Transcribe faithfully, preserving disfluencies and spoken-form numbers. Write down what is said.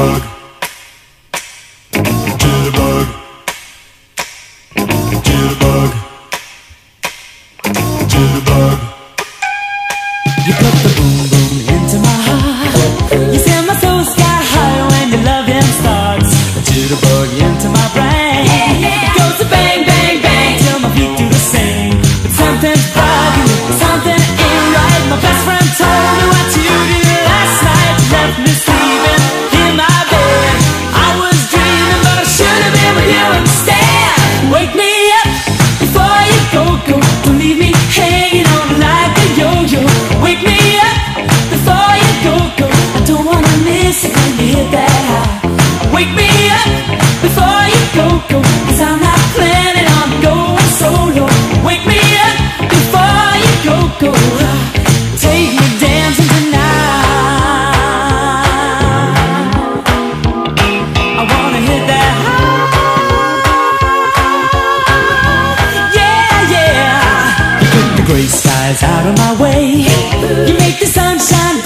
Jitterbug, jitterbug, jitterbug, jitterbug. You put the boom boom into my heart. You send my soul sky high when your loving starts. A jitterbug into my brain. It goes to bang bang bang till my feet do the same. But something's bugging, something ain't right. My best friend told me what you did last night. You left me sleeping in my bed. I was dreaming, but I should have been with you instead. Wake me up before you go go. Don't leave me hanging on like a yo-yo. Wake me up before you go go. I don't wanna miss it when you hit that high. Wake me up before you go go. Cause I'm not planning on going solo. Wake me up before you go go. Take me dancing tonight. I wanna hit that high. Yeah, yeah. You put the gray skies out of my way. You make the sunshine